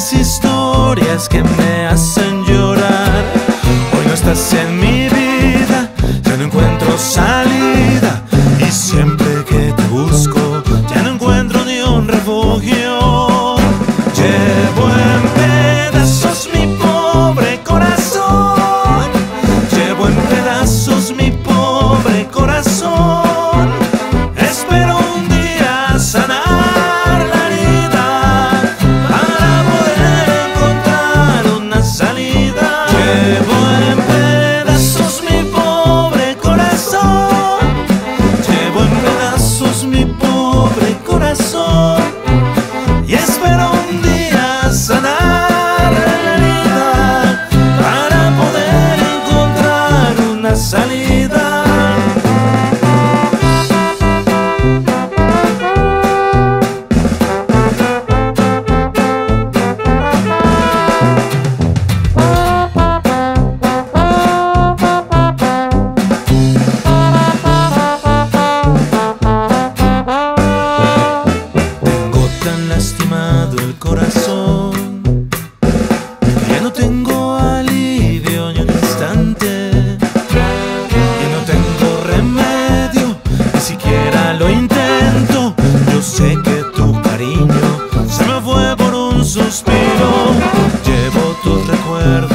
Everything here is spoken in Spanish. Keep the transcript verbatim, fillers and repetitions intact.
tantas historias que me hacen llorar. Hoy no estás en mi vida, ya no encuentro salida, y siempre que te busco ya no encuentro ni un refugio. Llevo en pedazos mi pobre corazón, llevo en pedazos mi pobre corazón. Espero un día sanar la herida para poder encontrar una salida. Llevo en pedazos mi pobre corazón, llevo en pedazos mi pobre corazón, y espero un día sanar la herida para poder encontrar una salida. Lastimado el corazón, ya no tengo alivio ni un instante, ya no tengo remedio, ni siquiera lo intento. Yo sé que tu cariño se me fue por un suspiro. Llevo tus recuerdos